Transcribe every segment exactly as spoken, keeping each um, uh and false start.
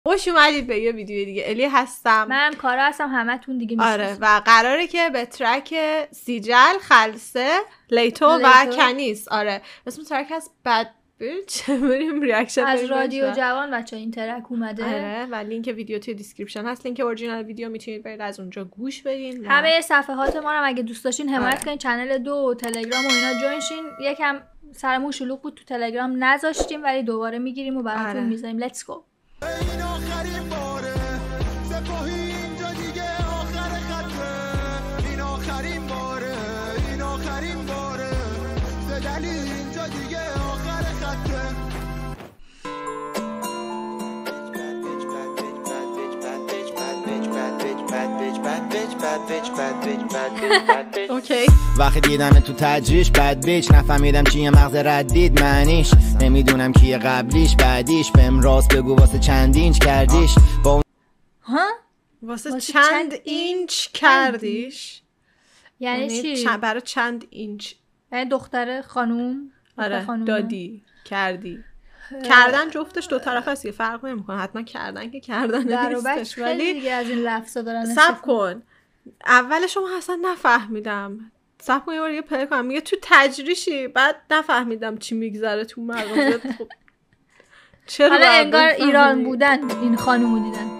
خوش اومدید به یه ویدیو دیگه. الی هستم، منم کارا هستم، همتون دیگه میشناسید. آره و قراره که به ترک سیجل، خلسه، لیتو, لیتو و کنیس، آره اسم ترک از بد بیچ بریم ریاکشن از رادیو جوان بچا این ترک اومده. آره و لینک ویدیو توی دیسکریپشن هست، لینک اورجینال ویدیو میتونید برید از اونجا گوش بدین. همه صفحات ما رو اگه دوست داشتین حمایت آره. کنین، چنل دو و تلگرام و اینا جوین شین. یکم سرمون شلوغ بود تو تلگرام نذاشتیم ولی دوباره میگیریم و براتون آره. میذاریم. لیتس گو. این آخرین باره سپاهی اینجا دیگه آخر خطه، این آخرین باره این آخرین باره زدلی اینجا دیگه آخر خطه. اوکی وقتی دیدم تو تجریش بد بیچ نفهمیدم چیه مغز ردید معنیش، نمیدونم کیه قبلیش بعدیش، بهم راست بگو واسه چند اینچ کردیش با اون ها واسه چند, چند اینچ کردیش یعنی چی؟ چند برای چند اینچ یعنی دختر خانوم آره خانوم دادی کردی کردن جفتش دو طرف هست یه فرق نمیکنه، حتما کردن که کردن نیستش ولی دیگه از این لفظا دارن. صبر کن اولش شما اصلا نفهمیدم، صبر کن یه بار یه پلی کنم، میگه تو تجریشی بعد نفهمیدم چی میگذره تو مغازت. خب چرا حالا انگار ایران بودن این خانومو دیدن.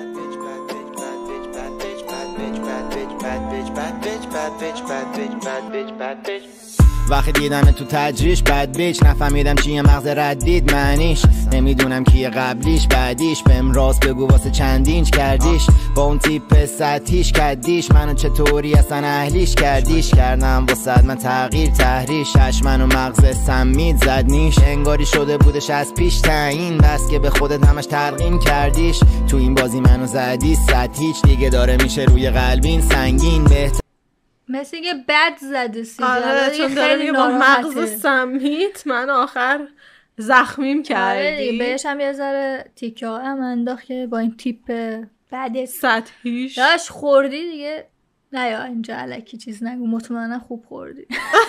وقتی دیدم تو تجریش بد بیچ نفهمیدم چیه مغز ردید معنیش، نمیدونم کیه قبلیش بعدیش، بهم راست بگو واسه چند اینچ کردیش با اون تیپ سطحیش کردیش، منو چطوری اصلا اهلیش کردیش، کردم واسه من تغییر تحریش، هش منو مغز سمید زد نیش، انگاری شده بودش از پیش تعیین، بس که به خودت همش تلقین کردیش، تو این بازی منو زدی سطحیش، دیگه داره میشه روی قلبین سنگین بهتر مثل یه بد زده سیجل. آره چون داره میگه با مغز سمیت من آخر زخمیم کردی. آره بهش هم یه ذره تیکه ها هم انداخت که با این تیپ بد سطحیش داشت خوردی دیگه. نه یا اینجا علکی چیز نگو، مطمئنا خوب خوردی.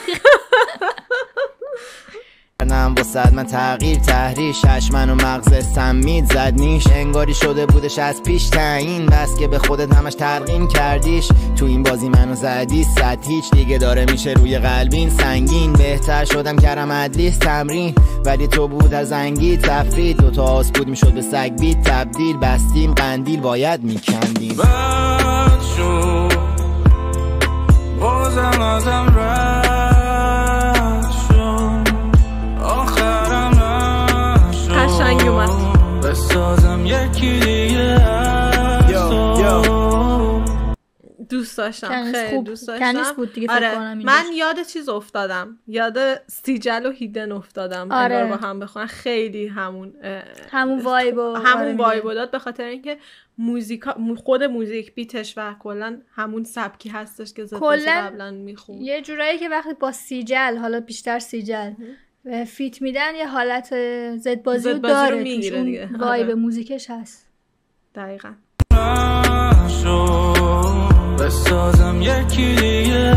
نم واسه من تغییر تحریش، هش منو مغز سمید زد نیش، انگاری شده بودش از پیش تعیین، بس که به خودت همش تلقین کردیش، تو این بازی منو زدی سطحیش، دیگه داره میشه روی قلبین سنگین، بهتر شدم کردم ادلیس تمرین، ولی تو بود از زنگی تفرید، دوتا آس بود میشد به سگ بید تبدیل، بستیم قندیل باید میکندیم بد شد بازم ازم رد قشنگ اومد بسازم یکی دیگه. دوست داشتم خیلی دوست داشتم. کنیس بود دیگه. آره. فکر کنم من یاد چیز افتادم، یاد سیجل و هیدن افتادم. آره. انگار با هم بخونن خیلی همون همون وایبو همون وایبو داد، به خاطر اینکه موزیک خود موزیک بیتش و کلا همون سبکی هستش که زد قبلا میخوند. یه جورایی که وقتی با سیجل، حالا بیشتر سیجل فیت میدن یه حالت زد بازی رو داره توش، اون وایب موزیکش هست. دقیقاً. بسازم یکی دیگه.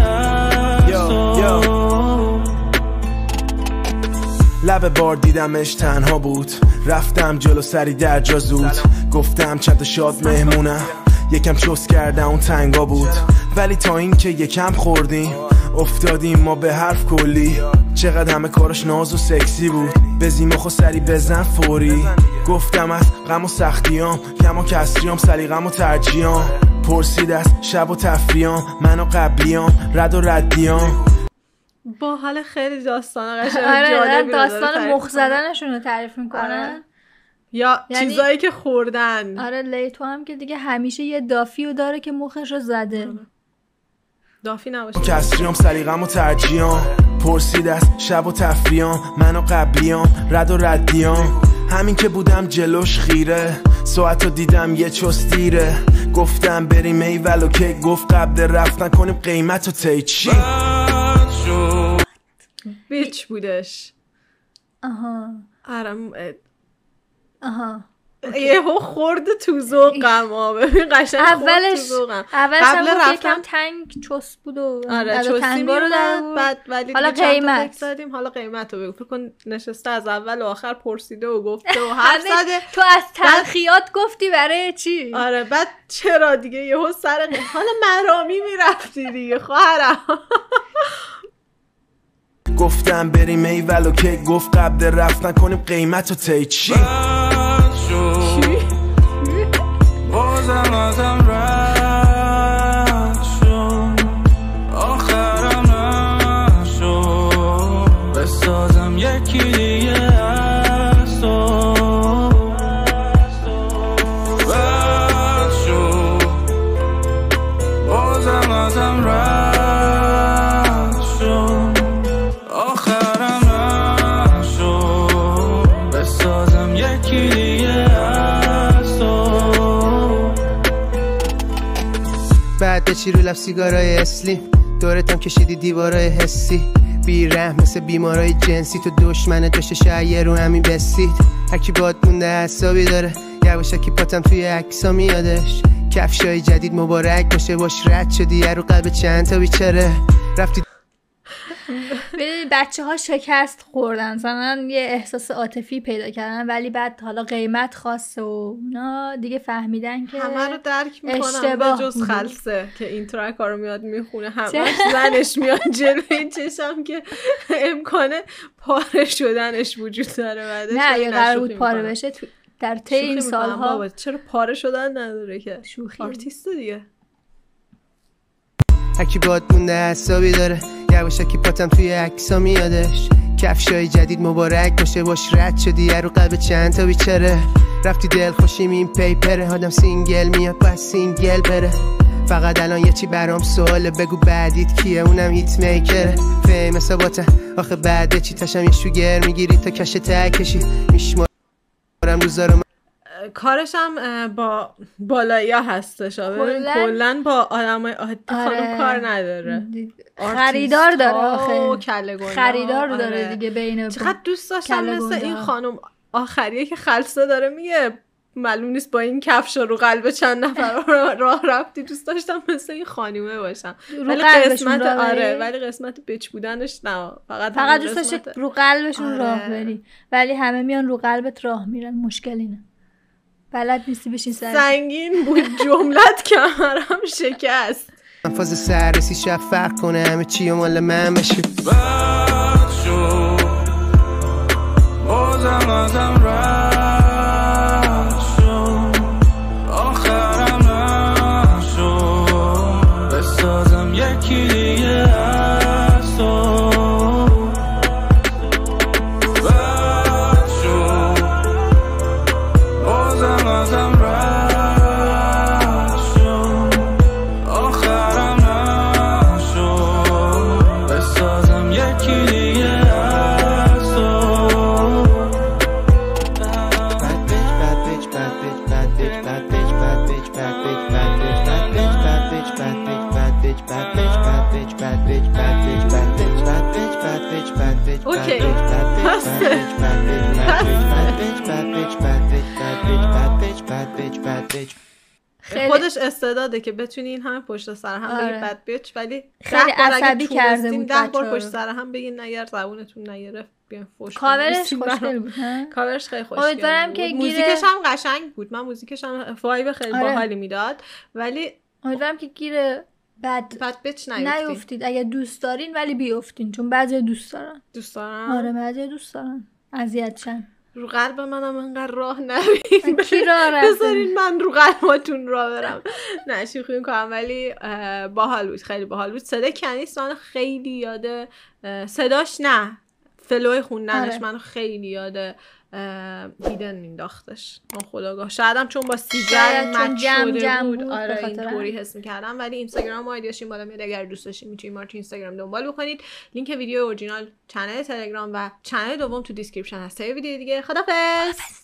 لب بار دیدمش تنها بود، رفتم جلو سری در جا زود، گفتم چند شاد مهمونم، یکم چوس کردم اون تنگا بود، ولی تا این که یکم خوردیم افتادیم ما به حرف کلی، چقدر همه کارش ناز و سکسی بود، بزیم خو سری بزن فوری، گفتم از غم و سختیام کم و کسریام سلیقم و ترجیام، پرسید از شب و تفریام منو قبلیام رد و ردیام. با حال خیلی داستان قشنگ آره جالبی داستان مخ زدنشون رو تعریف میکنن. آره. یا یعنی چیزایی که خوردن. آره لیتو هم که دیگه همیشه یه دافیو داره که مخش رو زده. آره. دافی نباشه کسریام سلیقم و ترجیام، پرسید از شب و تفریام منو قبلیام رد و ردیام، همین که بودم جلوش خیره ساعتو دیدم یه چوس دیره، گفتم بریم ایولو که گفت قبل رفتن کنیم قیمت و تی چی بیچ بودش. آها آرام آها یهو خورد تو ذوقم ها ببین قشنگ اولش تو ذوقم اولش قبل هم رفتم- یکم تنگ چس بود و آره از چوسی تنگا رو در میومد بود. بعد ولی حالا دیگه چند تا قیمت. تک زدیم حالا قیمت رو بگو فکر کن نشسته از اول و آخر پرسیده و گفته و حرف همه زده تو از تلخیات گفتی برای چی؟ آره بعد چرا دیگه یهو سر قیمت حالا مرامی میرفتی دیگه خواهرم گفتم بریم ایول و که گفت قبل رفتن کنیم قیمت و تی چی بد شد بازم ازم رد شد آخرم نشد بسازم یکی دیگه از تو بد شد بازم ازم رد شد آخرم نشد بسازم یکی دیگه از تو بعد بچی رو لب سیگارای اسلیم دورتم کشیدی دیوارای حسی بی رحم مثل بیمارای جنسی تو دشمنه داشته شاید رو همین بسید هرکی باد مونده حسابی داره یواشکی پاتم توی عکسا میادش کفشای جدید مبارک باشه باش رد شدی رو قلب چند تا بیچاره رفتی ببین بچه ها شکست خوردن مثلا یه احساس عاطفی پیدا کردن ولی بعد حالا قیمت خواسته و اونا دیگه فهمیدن که همه رو درک میکنم اشتباه به جز بوده. خلصه که این ترک ها رو میاد میخونه همش زنش میاد جلوی چشم که امکانه پاره شدنش وجود داره بعدش نه ولی یه قرار بود شوخی پاره می‌کنم. بشه تو در طی شوخی این می‌کنم سالها بابا. چرا پاره شدن نداره که شوخی. آرتیست دیگه هرکی باد مونده حسابی داره یواشکی پاتم توی عکسا میادش کفشای جدید مبارک باشه باش رد شدی رو قلب چند تا بیچاره رفتی دل خوشیم این پیپره آدم سینگل میاد باید سینگل بره فقط الان یه چی برام سواله بگو بعدیت کیه اونم هیت میکره فیم حساباتم آخه بعد چی تاشم یه شوگر میگیری تا کش تک کشی میشمارم روزا رو کارش هم با بالایی ها هستش کلاً- کلن با آدم های عادی خانم آره. کار نداره خریدار داره آخه کله خریدار گنده. داره آره. دیگه بین چقدر دوست داشتم کله مثل گنده این ها. خانم آخریه که خلصه داره میگه معلوم نیست با این کفش رو قلب چند نفر راه رفتی دوست داشتم مثل این خانومه باشم رو ولی قلبشون قسمت راه آره بری. ولی قسمت بچ بودنش نه فقط فقط همون دوست داشته قسمت- رو قلبشون آره. راه بری ولی همه میان رو قلبت راه میرن مشکل اینه بلد نیستی بشین سر سنگین بود جملت کمرم شکست فاز سررسی شب فرق کنه همه چی و مال من بشه بد شد بازم ازم رد شد آخرم نشد بسازم یکی دیگه از تو بد شد بازم ازم رد شد آخرم نشد بسازم یکی دیگه از تو Bad bitch, bad bitch, bad bitch, bad bitch, bad bitch, bad bitch, bad bitch, bad bitch, bad bitch, bad bitch, bad bitch, bad bitch, bad bitch, bad bitch, bad bitch, bad bitch, bad bitch, bad bitch, bad bitch, bad اوکی. bitch, bad bitch, bad bitch, bad bitch, bad bitch, bad bitch, bad bitch, bad bitch, bad bitch, bad bitch, bad bitch. خیلی خودش استعداده که بتونی این همه پشت سر هم آره. بگی بد بیچ ولی خیلی ده بار اگه عصبی کرده تونستین بود ده بار بچه‌ها پشت رو. سر هم بگین اگر زبونتون نگرفت بیان فوش کاورش بنویسین خوشگل برام. بود ها کاورش خیلی خوشگل امیدوارم بود. که گیر- موزیکش هم قشنگ بود من موزیکش هم وایب خیلی آره. باحالی میداد ولی امیدوارم که گیر بد بد بیچ نیفتین نیفتید اگه دوست دارین ولی بیافتین چون بعضی دوست دارن دوست دارم آره بعضی دوست دارن اذیت شن رو قلب منم انقدر راه نرین کی راه رفته؟ بذارین من رو قلباتون راه برم نه شوخی میکنم ولی اه، باحال بود خیلی باحال بود صدای کنیستان خیلی یاده اه، صداش نه فلوی خوندنش آره. من خیلی یاده هیدن مینداختش ناخودآگاه شاید هم چون با سیگر شاید چون مچ جمع شده جمع بود بود، به آره خاطر اینطوری همین. حس میکردم ولی اینستاگرام و آیدیاش این بالا میاد اگر دوست داشتین میتونید ما رو تو اینستاگرام دنبال بکنید لینک ویدیو اورجینال چنل تلگرام و چنل دوم تو دیسکریپشن هست تا یه ویدیو دیگه خدافظ